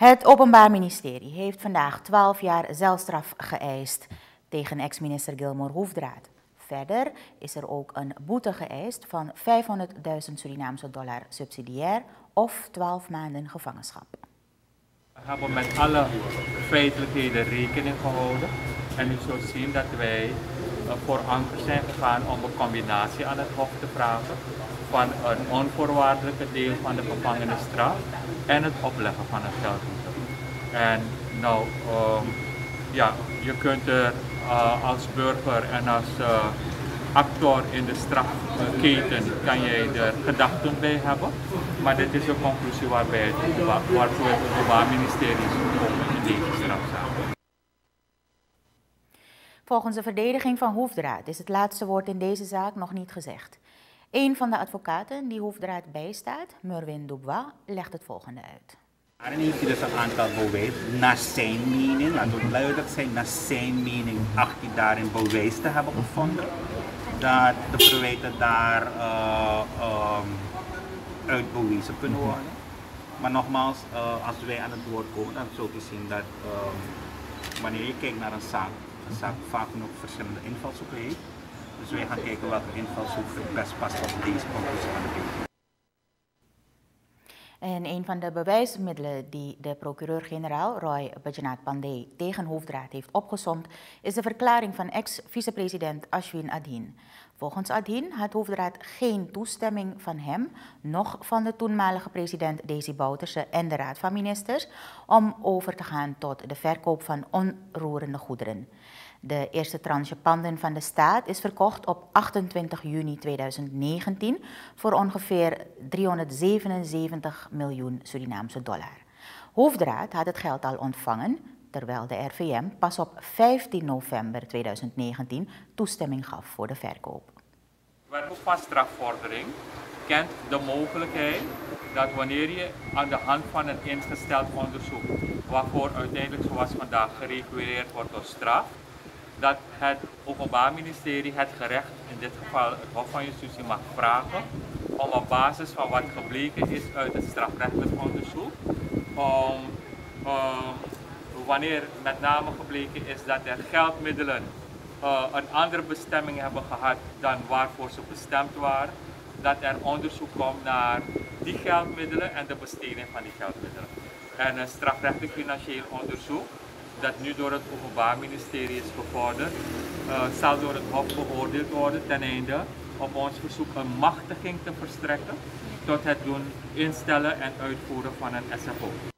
Het Openbaar Ministerie heeft vandaag 12 jaar celstraf geëist tegen ex-minister Gilmore Hoefdraad. Verder is er ook een boete geëist van $500.000 Surinaamse dollar subsidiair of 12 maanden gevangenschap. We hebben met alle feitelijkheden rekening gehouden en u zult zien dat wij voor anker zijn gegaan om een combinatie aan het Hof te vragen van een onvoorwaardelijke deel van de gevangenisstraf en het opleggen van een geldboete. En nou, je kunt er als burger en als actor in de strafketen kan jij er gedachten bij hebben, maar dit is de conclusie waartoe het Openbaar Ministerie is gekomen in deze strafzaak. Volgens de verdediging van Hoefdraad is het laatste woord in deze zaak nog niet gezegd. Een van de advocaten die Hoefdraad bijstaat, Merwin Dubois, legt het volgende uit. Daarin heeft hij dus een aantal bewijs, naar zijn mening, laten we duidelijk zijn, naar zijn mening acht hij daarin bewijs te hebben gevonden dat de verwijten daar uitbewezen kunnen worden. Maar nogmaals, als wij aan het woord komen, dan zult u zien dat wanneer je kijkt naar een zaak vaak nog verschillende invalshoeken heeft. Dus wij gaan kijken welke invalshoek het best past op deze conclusie van de case. En een van de bewijsmiddelen die de procureur-generaal Roy Bajanath Pandey tegen Hoefdraad heeft opgesomd is de verklaring van ex-vicepresident Ashwin Adhin. Volgens Adhin had Hoefdraad geen toestemming van hem, noch van de toenmalige president Desi Bouterse en de Raad van Ministers om over te gaan tot de verkoop van onroerende goederen. De eerste tranche panden van de staat is verkocht op 28 juni 2019 voor ongeveer 377 miljoen Surinaamse dollar. Hoefdraad had het geld al ontvangen, terwijl de RVM pas op 15 november 2019 toestemming gaf voor de verkoop. Het wetboek van strafvordering kent de mogelijkheid dat wanneer je aan de hand van een ingesteld onderzoek, waarvoor uiteindelijk zoals vandaag gereguleerd wordt door straf, dat het Openbaar Ministerie het gerecht, in dit geval het Hof van Justitie, mag vragen om op basis van wat gebleken is uit het strafrechtelijk onderzoek, wanneer met name gebleken is dat er geldmiddelen een andere bestemming hebben gehad dan waarvoor ze bestemd waren, dat er onderzoek komt naar die geldmiddelen en de besteding van die geldmiddelen. En een strafrechtelijk financieel onderzoek dat nu door het Openbaar Ministerie is gevorderd, zal door het Hof beoordeeld worden ten einde op ons verzoek een machtiging te verstrekken tot het doen instellen en uitvoeren van een SFO.